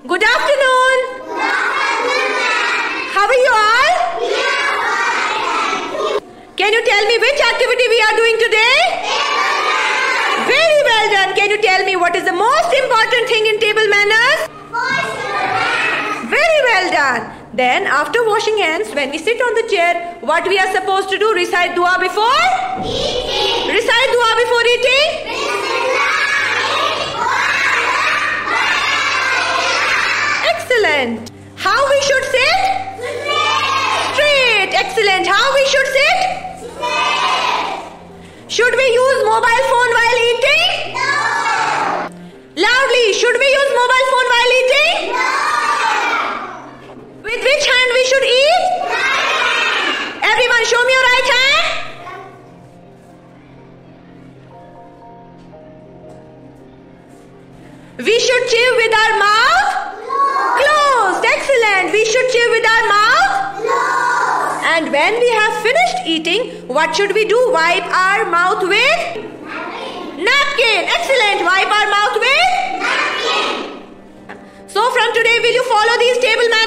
Good afternoon. How are you all? Can you tell me which activity we are doing today? Very well done. Can you tell me what is the most important thing in table manners? Very well done. Then after washing hands, when we sit on the chair, what we are supposed to do? Recite dua before? Eating. Recite dua before eating? Excellent. How we should sit? Straight. Excellent. How we should sit? Should we use mobile phone while eating? No. Loudly. Should we use mobile phone while eating? No. With which hand we should eat? Right. Everyone show me your right hand. We should chew with our mouth closed. Excellent. We should chew with our mouth Close. and when we have finished eating, what should we do? Wipe our mouth with napkin. Excellent. Wipe our mouth with Napkin. So from today, will you follow these table manners?